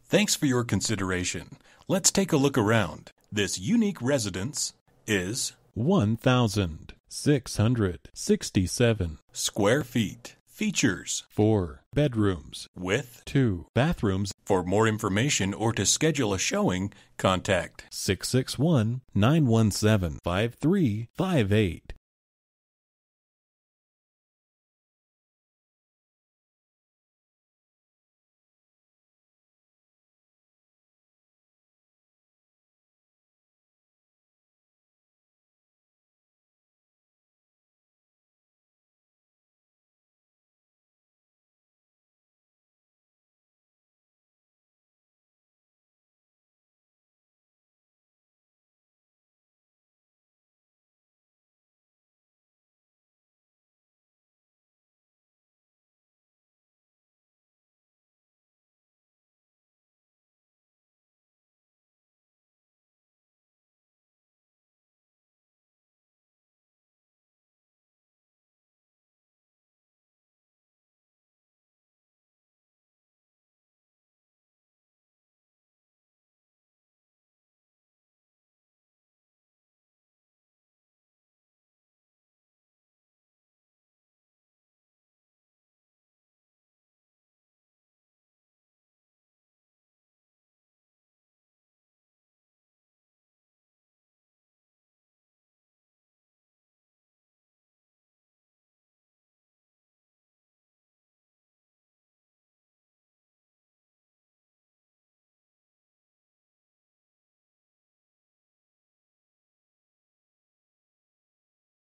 Thanks for your consideration. Let's take a look around. This unique residence is 1,667 square feet. Features 4 bedrooms with 2 bathrooms. For more information or to schedule a showing, contact 661-917-5358.